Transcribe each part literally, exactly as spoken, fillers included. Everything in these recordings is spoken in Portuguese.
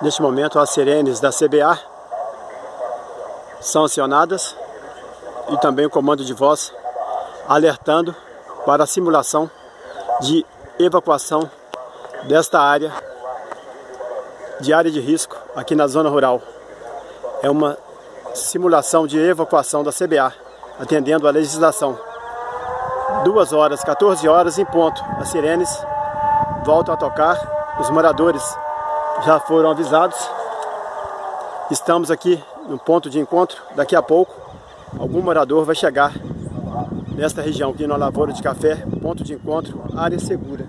Neste momento, as sirenes da C B A são acionadas e também o comando de voz alertando para a simulação de evacuação desta área, de área de risco aqui na zona rural. É uma simulação de evacuação da C B A, atendendo à legislação. duas horas, quatorze horas em ponto, as sirenes voltam a tocar, os moradores já foram avisados. Estamos aqui no ponto de encontro. Daqui a pouco, algum morador vai chegar nesta região aqui na Lavoura de Café, ponto de encontro, área segura.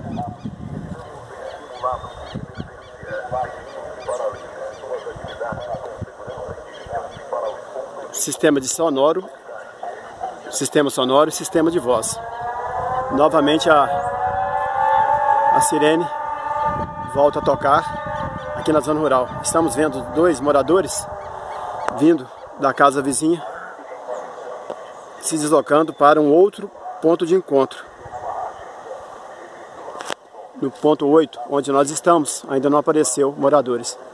Sistema de sonoro, sistema sonoro e sistema de voz. Novamente a, a sirene volta a tocar aqui na zona rural. Estamos vendo dois moradores vindo da casa vizinha, se deslocando para um outro ponto de encontro. No ponto oito, onde nós estamos, ainda não apareceu moradores.